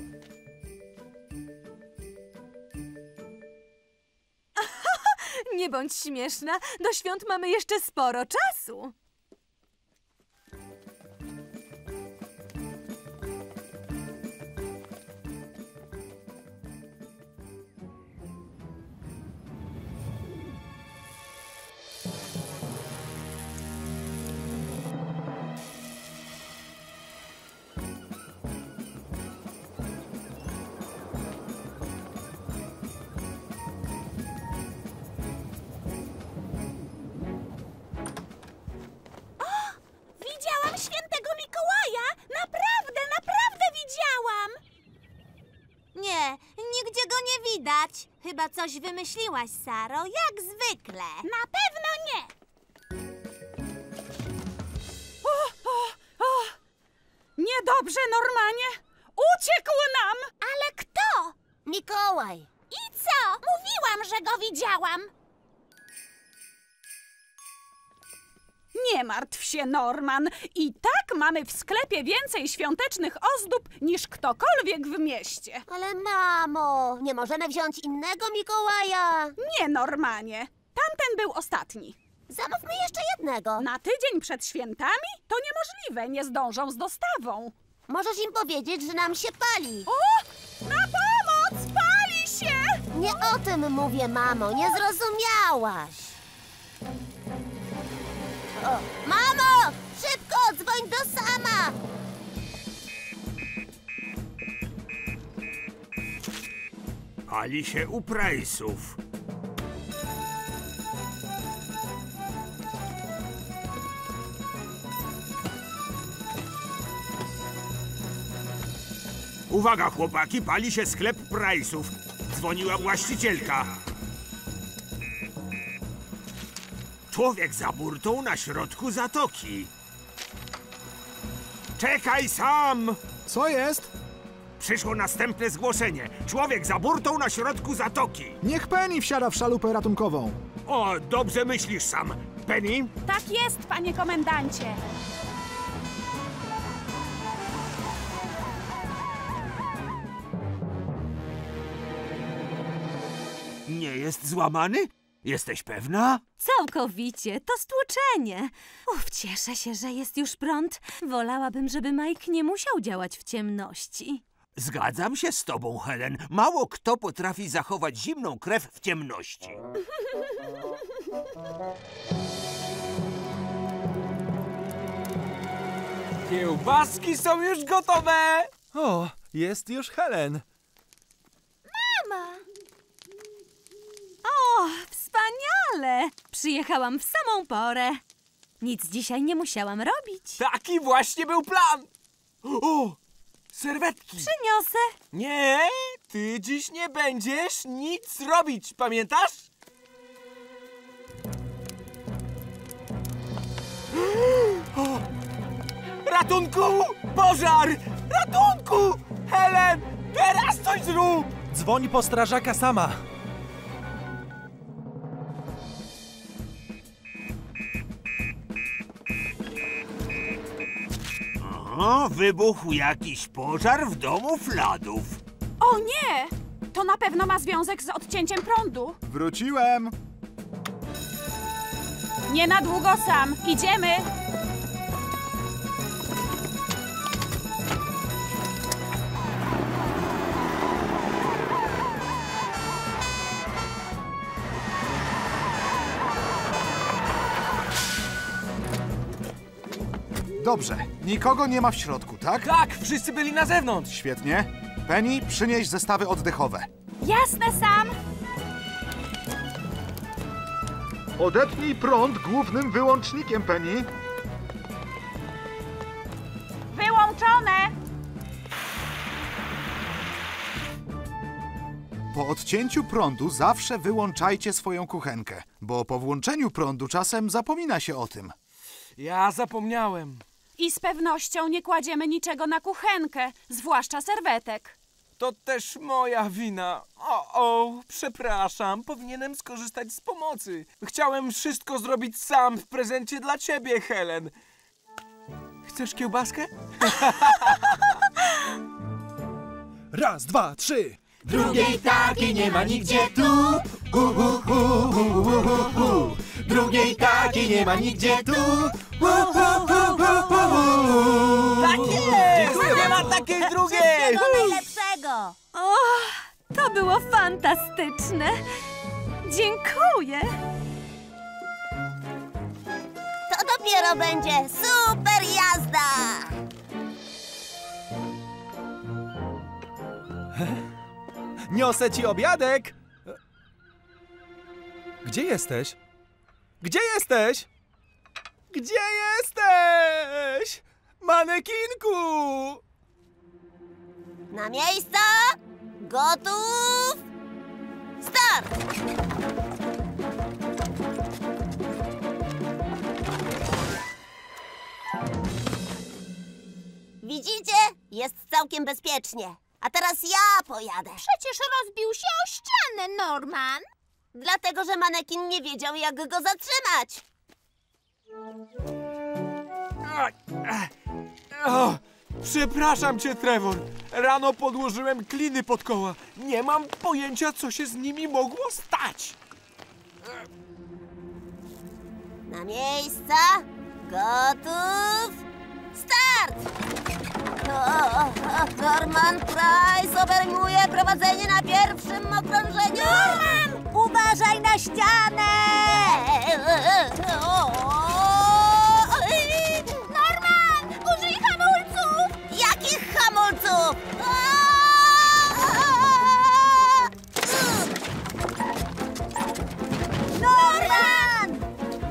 Nie bądź śmieszna. Do świąt mamy jeszcze sporo czasu. Widziałam świętego Mikołaja! Naprawdę, naprawdę widziałam! Nie, nigdzie go nie widać. Chyba coś wymyśliłaś, Saro, jak zwykle. Na pewno nie! Niedobrze, Normanie! Uciekł nam! Ale kto? Mikołaj! I co? Mówiłam, że go widziałam! Nie martw się, Norman. I tak mamy w sklepie więcej świątecznych ozdób niż ktokolwiek w mieście. Ale mamo, nie możemy wziąć innego Mikołaja. Nie, Normanie. Tamten był ostatni. Zamówmy jeszcze jednego. Na tydzień przed świętami? To niemożliwe, nie zdążą z dostawą. Możesz im powiedzieć, że nam się pali. O! Na pomoc! Pali się! Nie o tym mówię, mamo, nie zrozumiałaś. O, mamo! Szybko, dzwoń do Sama! Pali się u Price'ów. Uwaga, chłopaki, pali się sklep Price'ów. Dzwoniła właścicielka. Człowiek za burtą na środku zatoki. Czekaj, Sam! Co jest? Przyszło następne zgłoszenie. Człowiek za burtą na środku zatoki. Niech Penny wsiada w szalupę ratunkową. O, dobrze myślisz, Sam. Penny? Tak jest, panie komendancie. Nie jest złamany? Jesteś pewna? Całkowicie, to stłoczenie. Uf, cieszę się, że jest już prąd. Wolałabym, żeby Mike nie musiał działać w ciemności. Zgadzam się z tobą, Helen. Mało kto potrafi zachować zimną krew w ciemności. Kiełbaski są już gotowe! O, jest już Helen. O, wspaniale! Przyjechałam w samą porę. Nic dzisiaj nie musiałam robić. Taki właśnie był plan! O, serwetki! Przyniosę. Nie, ty dziś nie będziesz nic robić, pamiętasz? O, ratunku! Pożar! Ratunku! Helen, teraz coś zrób! Dzwoń po strażaka Sama. O, wybuchł jakiś pożar w domu Fladów. O nie! To na pewno ma związek z odcięciem prądu. Wróciłem. Nie na długo, Sam. Idziemy. Dobrze, nikogo nie ma w środku, tak? Tak, wszyscy byli na zewnątrz. Świetnie. Penny, przynieś zestawy oddechowe. Jasne, Sam. Odetnij prąd głównym wyłącznikiem, Penny. Wyłączone. Po odcięciu prądu zawsze wyłączajcie swoją kuchenkę, bo po włączeniu prądu czasem zapomina się o tym. Ja zapomniałem. I z pewnością nie kładziemy niczego na kuchenkę, zwłaszcza serwetek. To też moja wina. O, o, przepraszam, powinienem skorzystać z pomocy. Chciałem wszystko zrobić sam w prezencie dla ciebie, Helen. Chcesz kiełbaskę? Raz, dwa, trzy. Drugiej takiej nie ma nigdzie tu. U, u, u, u, u, u, u. Drugiej takiej nie ma nigdzie tu. U, u, u, u, u, u. Tak jest! Nie ma takiej drugiej! Wszystkiego najlepszego! O, to było fantastyczne. Dziękuję. To dopiero będzie super jazda! Niosę ci obiadek! Gdzie jesteś? Gdzie jesteś? Gdzie jesteś? Manekinku! Na miejsca! Gotów! Start! Widzicie? Jest całkiem bezpiecznie. A teraz ja pojadę. Przecież rozbił się o ścianę, Norman. Dlatego, że manekin nie wiedział, jak go zatrzymać. O, przepraszam cię, Trevor. Rano podłożyłem kliny pod koła. Nie mam pojęcia, co się z nimi mogło stać. Na miejsca! Gotów! Start! O, o, o, Norman Price obejmuje prowadzenie na pierwszym okrążeniu! Norman! Uważaj na ścianę! Norman! Użyj hamulców! Jakich hamulców? Norman!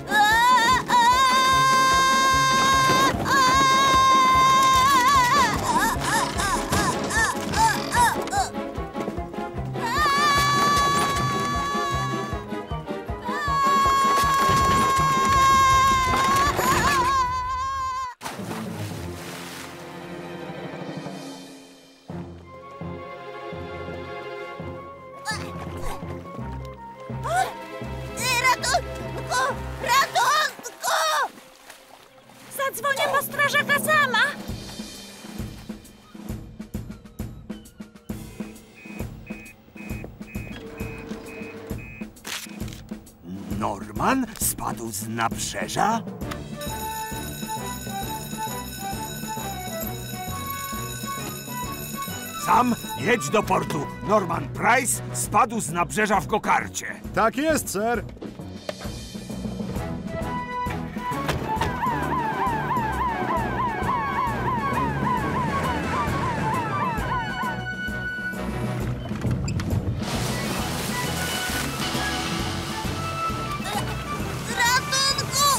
Ratunku! Ratunku! Zadzwonię po strażaka sama. Norman spadł z nabrzeża? Sam jedź do portu. Norman Price spadł z nabrzeża w kokarcie. Tak jest, ser. Ratunku!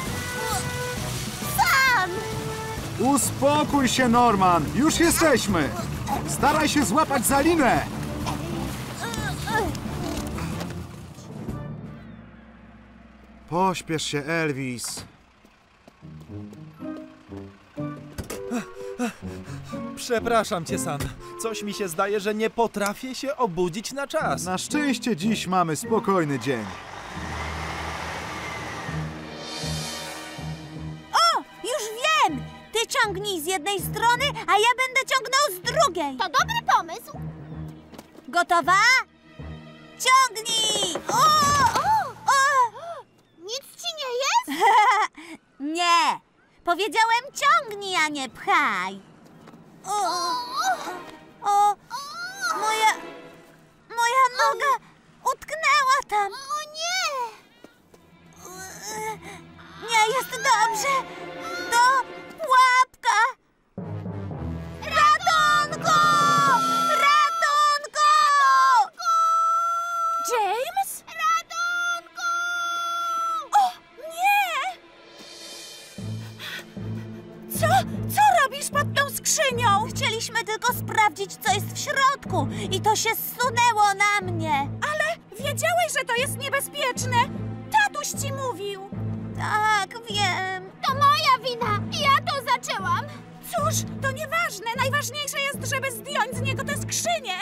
Sam! Uspokój się, Norman. Już jesteśmy. Staraj się złapać za linę. Pośpiesz się, Elvis. Przepraszam cię, Sam. Coś mi się zdaje, że nie potrafię się obudzić na czas. Na szczęście dziś mamy spokojny dzień. O, już wiem! Ty ciągnij z jednej strony, a ja będę ciągnął z drugiej. To dobry pomysł. Gotowa? Ciągnij! O! O! O! Nic ci nie jest? Nie! Powiedziałem ciągnij, a nie pchaj. O! O! Moja... Moja noga utknęła tam. O nie! Nie jest dobrze. To pułapka. Ratunku! Ratunku! James? Ratunku! O, nie! Co? Co robisz pod tą skrzynią? Chcieliśmy tylko sprawdzić, co jest w środku i to się zsunęło na mnie. Ale wiedziałeś, że to jest niebezpieczne. Tatuś ci mówił. Tak, wiem. To moja wina. Ja to zaczęłam. Cóż, to nieważne. Najważniejsze jest, żeby zdjąć z niego tę skrzynię.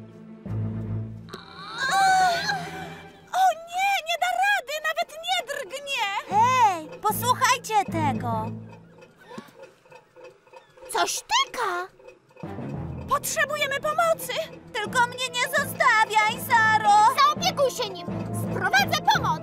O nie, nie da rady, nawet nie drgnie. Hej, posłuchajcie tego. Coś tyka! Potrzebujemy pomocy! Tylko mnie nie zostawiaj, Saro! Zaopiekuj się nim! Sprowadzę pomoc!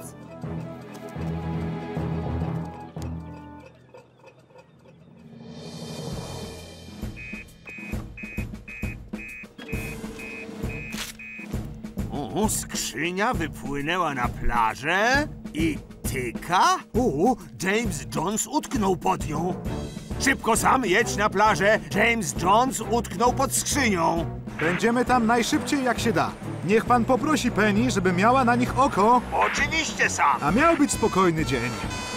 O, skrzynia wypłynęła na plażę i tyka? O, James Jones utknął pod nią. Szybko sam jedź na plażę. James Jones utknął pod skrzynią. Będziemy tam najszybciej jak się da. Niech pan poprosi Penny, żeby miała na nich oko. Oczywiście sam. A miał być spokojny dzień.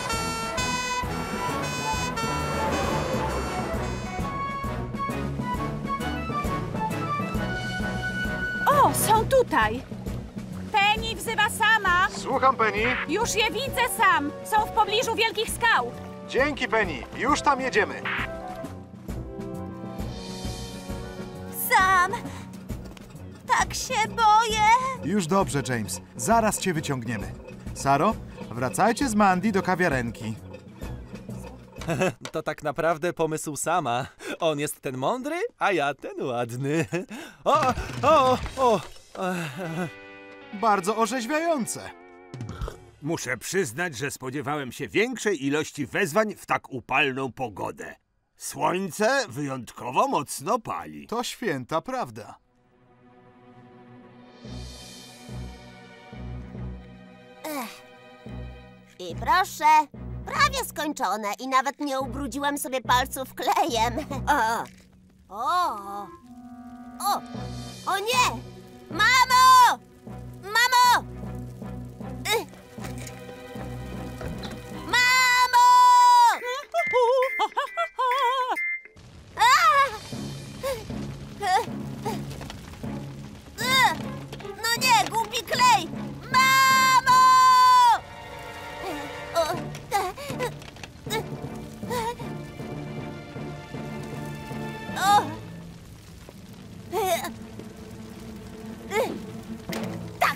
O, są tutaj! Penny wzywa sama! Słucham, Penny. Już je widzę sam! Są w pobliżu wielkich skał! Dzięki, Penny. Już tam jedziemy. Sam! Tak się boję! Już dobrze, James. Zaraz cię wyciągniemy. Saro, wracajcie z Mandy do kawiarenki. To tak naprawdę pomysł sama. On jest ten mądry, a ja ten ładny. O, o, o. Bardzo orzeźwiające. Muszę przyznać, że spodziewałem się większej ilości wezwań w tak upalną pogodę. Słońce wyjątkowo mocno pali. To święta prawda. Ech. I proszę, prawie skończone i nawet nie ubrudziłem sobie palców klejem. O, o, o, o nie! Mamo! Mamo! Y. Mamo! A! No nie, głupi klej! Mamo! O, o. Tak!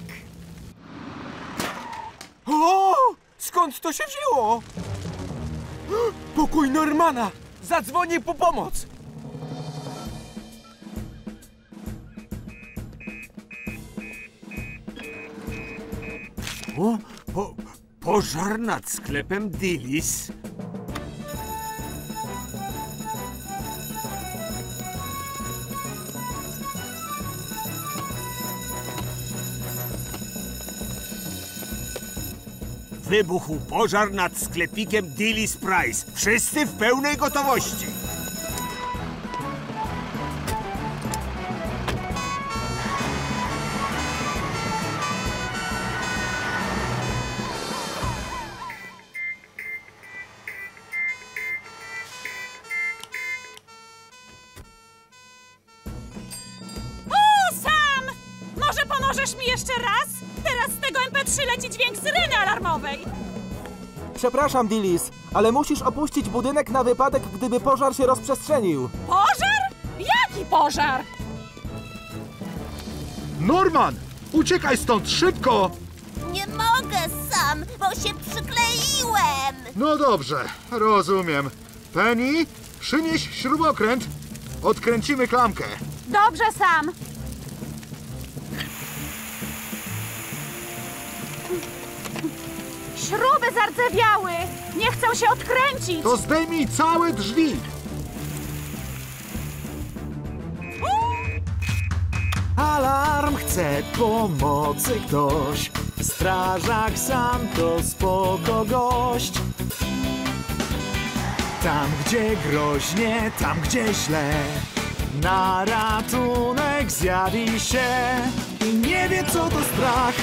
O! Skąd to się wzięło? Pokój Normana! Zadzwonię po pomoc! O, po, pożar nad sklepem Dillis. Wybuchł pożar nad sklepikiem Dillis Price. Wszyscy w pełnej gotowości. O, Sam! Może pomożesz mi jeszcze raz? Teraz z tego em pe trzy leci dźwięk syreny alarmowej. Przepraszam, Dillis, ale musisz opuścić budynek na wypadek, gdyby pożar się rozprzestrzenił. Pożar? Jaki pożar? Norman! Uciekaj stąd, szybko! Nie mogę sam, bo się przykleiłem! No dobrze, rozumiem. Penny, przynieś śrubokręt. Odkręcimy klamkę. Dobrze, Sam. Śruby zardzewiały! Nie chcą się odkręcić! To zdejmij całe drzwi. Alarm chce pomocy ktoś. Strażak sam to spoko gość. Tam gdzie groźnie, tam gdzie źle, na ratunek zjawi się i nie wie co to strach.